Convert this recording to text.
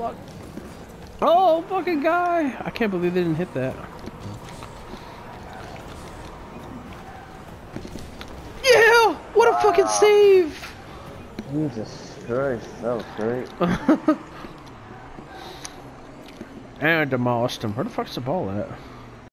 fuck. Oh, fucking guy. I can't believe they didn't hit that. Yeah! What a fucking save! Jesus Christ, that was great. And I demolished him. Where the fuck's the ball at?